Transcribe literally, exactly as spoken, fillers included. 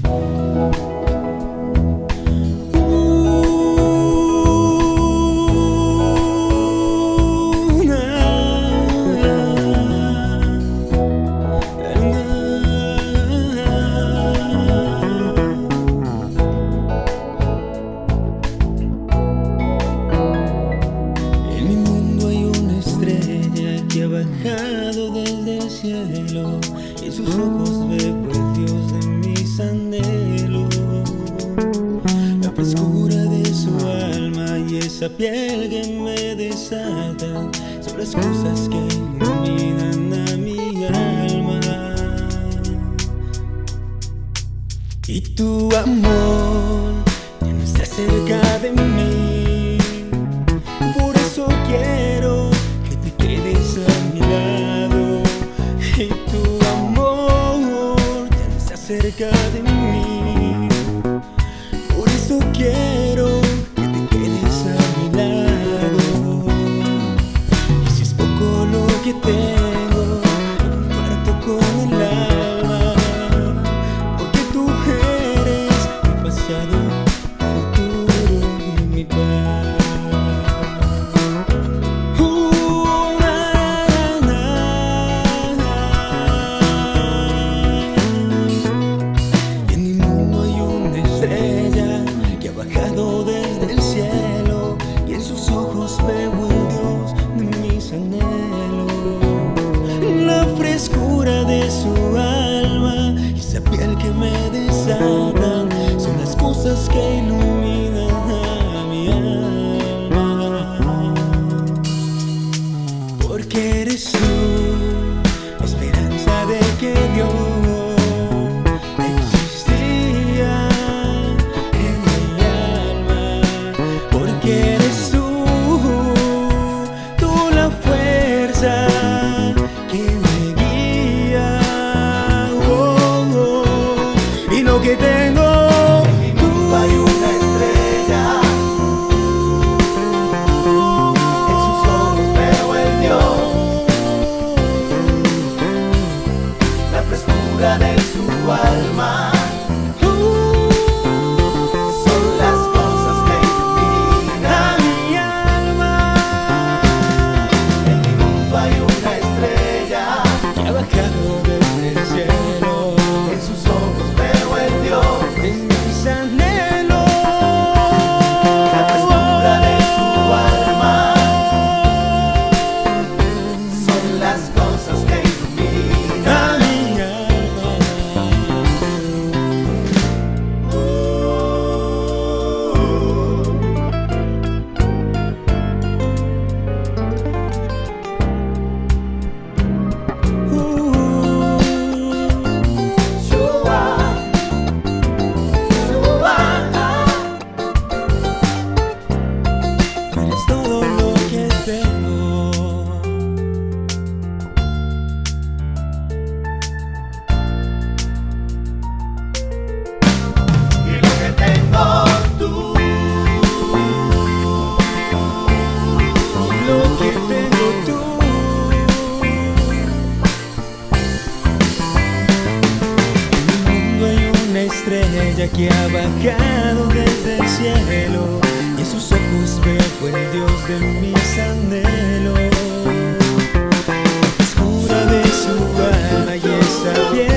Bajado desde el cielo, y en sus ojos veo el Dios de mis anhelos. La frescura de su alma y esa piel que me desata son las cosas que iluminan a mi alma. Y tu amor ya no está cerca de mí, por eso quiero que te quedes a mi lado. Y tu amor ya no está cerca de mí, por eso quiero que te quedes a mi lado. Y si es poco lo que tengo, lo comparto con el alma, porque tú eres mi pasado, futuro y mi paz. Desde el cielo, y en sus ojos veo el Dios de mis anhelos. La frescura de su alma y esa piel que me desatan son las cosas que iluminan a mi alma. Porque eres tú la esperanza de que Dios eres tú, tú la fuerza que me guía, oh, oh. Y lo que tengo, tú hay una estrella, en sus ojos veo el Dios, la frescura de su alma. Estrella que ha bajado desde el cielo, y en sus ojos veo el Dios de mis anhelos. La frescura de su alma y esa piel